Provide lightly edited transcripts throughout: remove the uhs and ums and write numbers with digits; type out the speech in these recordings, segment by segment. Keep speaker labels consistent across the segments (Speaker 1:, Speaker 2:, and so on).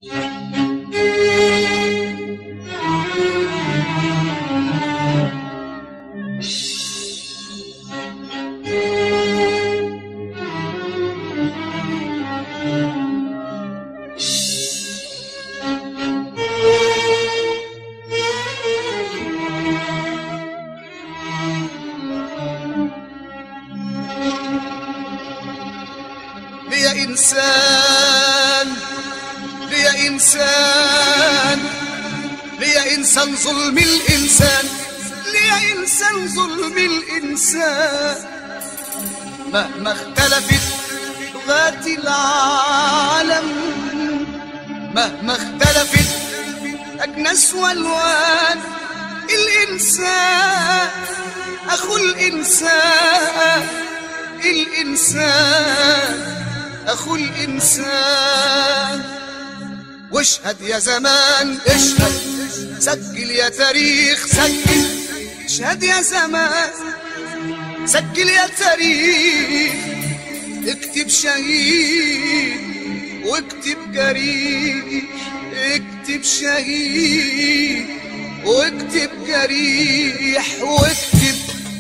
Speaker 1: ليا إنسان ليا إنسان ليا إنسان ظلم الإنسان ليا إنسان ظلم الإنسان مهما اختلفت لغات العالم مهما اختلفت أجناس والوان الإنسان أخو الإنسان الإنسان أخو الإنسان. واشهد يا زمان اشهد سجل يا تاريخ سجل اشهد يا زمان سجل يا تاريخ اكتب شهيد واكتب جريح اكتب شهيد واكتب جريح واكتب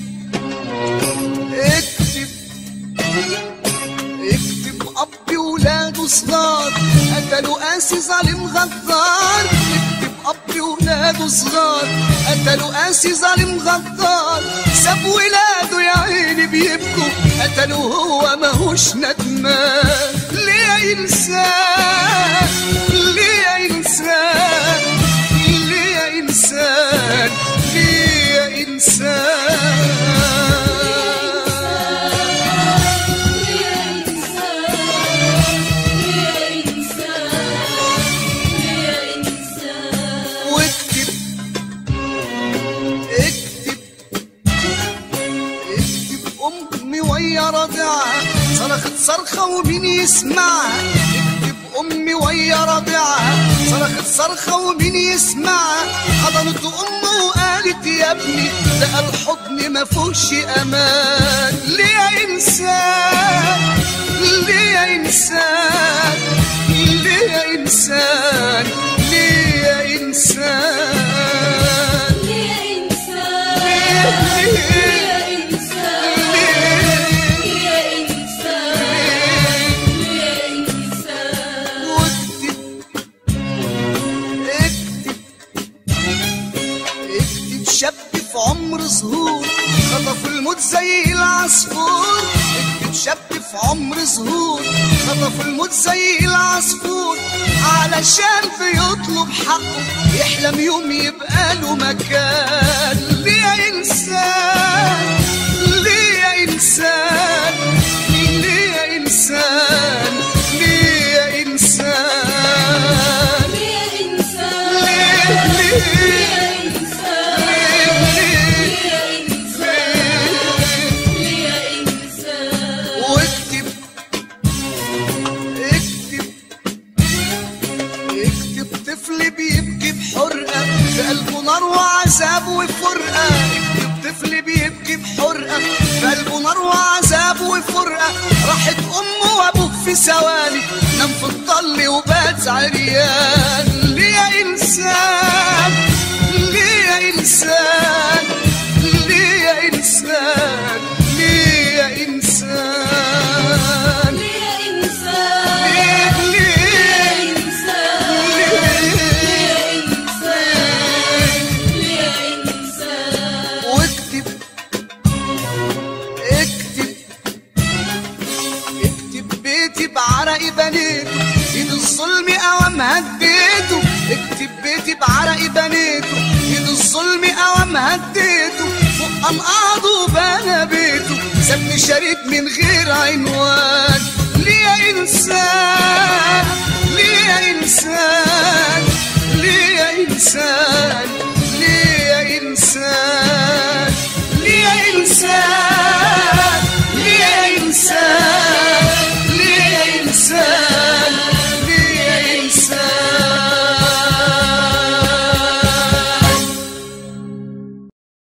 Speaker 1: أب ولاده صغار قتلوا قاسي ظالم غدار اكتب أب ولاده صغار قتلوا قاسي ظالم غدار ساب ولاده يا عيني بيبكوا قتلوا هو ماهوش ندمان. ليه إنسان ليه إنسان ليه إنسان ليه إنسان ويا رضعها صرخت صرخة ومين يسمعها اكتب أمي ويا رضعها صرخت صرخة ومين يسمعها حضنت أمه وقالت يا ابني لقى الحضن مفوش أمان. ليه يا إنسان ليه يا إنسان ليه يا إنسان ليه يا إنسان ليه شاب في عمر ظهور خطف الموت زي العصفور اكتب شاب في عمر ظهور خطف الموت زي العصفور علشان بيطلب حقه يحلم يوم يبقى له مكان. ليه يا إنسان ليه يا إنسان ليه يا إنسان ليه يا إنسان ليه طفل بيبكي بحرقة في قلبه نار وعذاب وفرقة اكتب طفل بيبكي بحرقة في قلبه نار وعذاب وفرقة راحت أمه وأبوه في ثواني نام في الضل وبات عريان. ليه يا إنسان ليه يا إنسان ليه يا إنسان ليه يا إنسان بعرقي بنيته ايد الظلم قوام هديته اكتب بيتي بعرقي بنيته ايد الظلم قوام هديته فوق انقاضه بنى بيته سابني شريد من غير عنوان. ليه يا إنسان ليه يا إنسان ليه يا إنسان ليه يا إنسان ليه يا إنسان